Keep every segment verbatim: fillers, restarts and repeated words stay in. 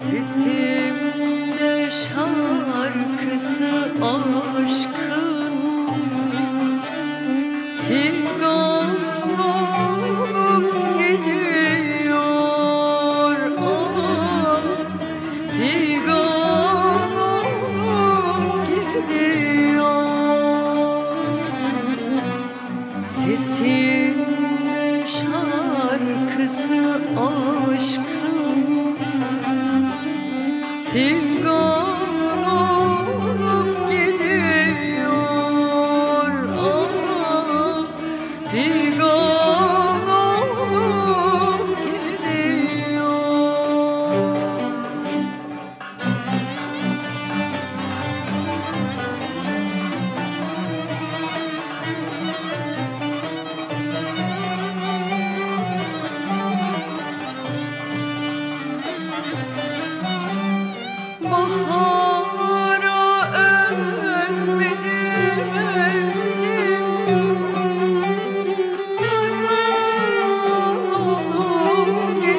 Sesimde şarkısı aşkın figan olup gidiyor, ah, figan olup gidiyor. Sesimde şarkısı aşkın figan olup gidiyor, ah, figan olup gidiyor. Bahara ölmedi mevsim, hazan olup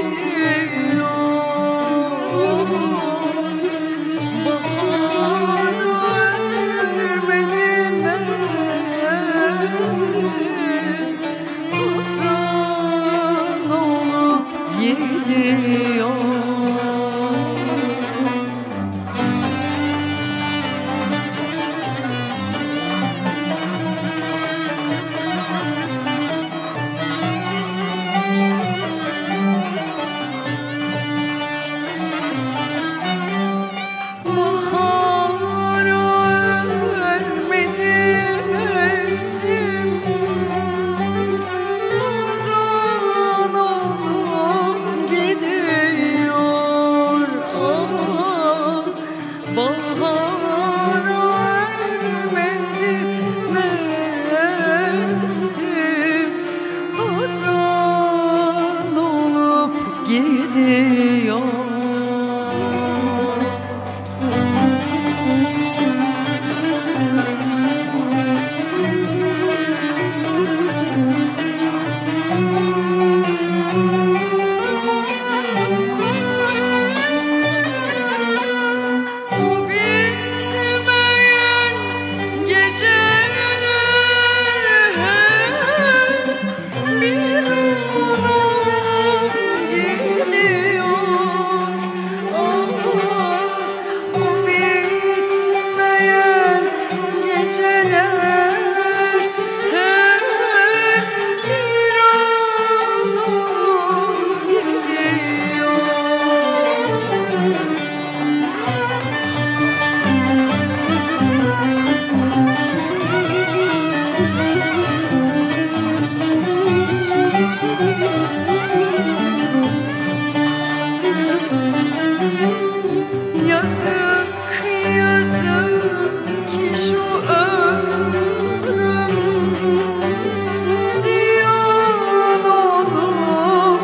gidiyor. Bahara ölmedi mevsim, hazan olup gidiyor. Bahar ölmedi mevsim, hazan olup gidiyor. Yazık, yazık ki şu ömrüm ziyan olup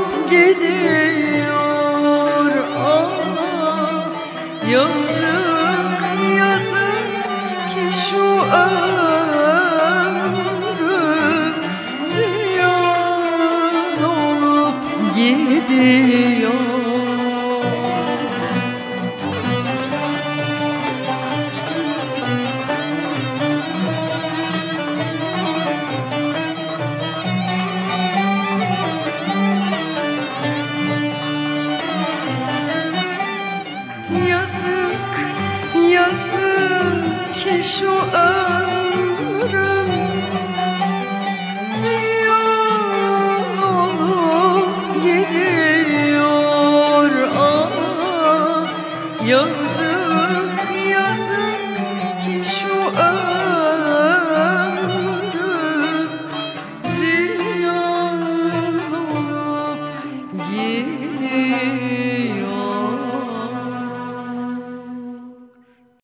gidiyor, ah, yazık, yazık ki şu ömrüm ziyan olup gidiyor. Yazık, yazık ki şu ömrüm ziyan olup gidiyor, ah, yazık.